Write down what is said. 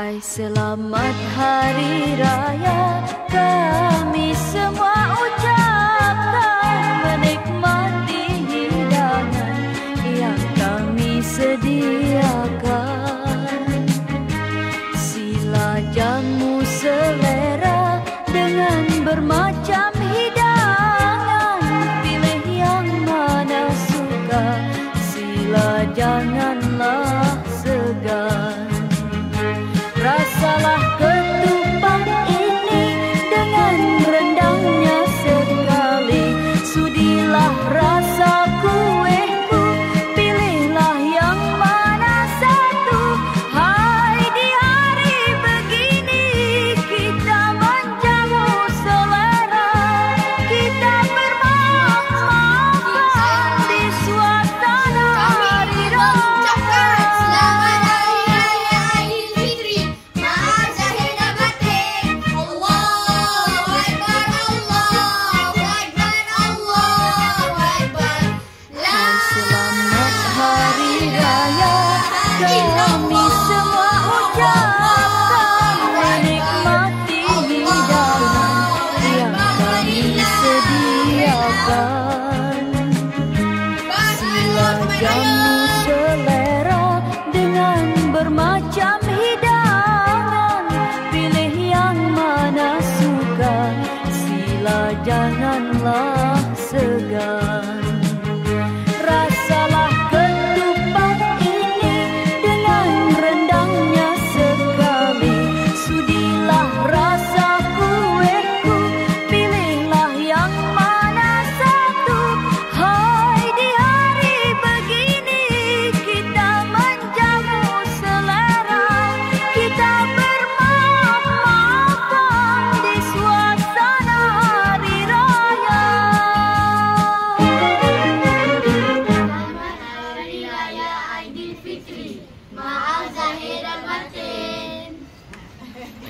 Hai selamat hari raya, kami semua ucapkan, menikmati hidangan yang kami sediakan. Sila jamu selera dengan bermacam hidangan, pilih yang mana suka, sila janganlah segan. Rasalah ketupat ini dengan rendangnya sekali, sudilah rasa kueku, pilihlah yang mana satu. Hai di hari begini kita menjamu selera, kita bermaaf-maafan di suasana hari raya. Selamat Hari Raya Aidilfitri. Maaf zahir dan batin. Allahu Akbar, Allahu Akbar, Allahu Akbar. Hai selamat hari raya, kami semua ucapkan, menikmati hidangan yang kami sediakan. Sila jamu selera dengan bermacam hidangan, pilih yang mana suka, sila janganlah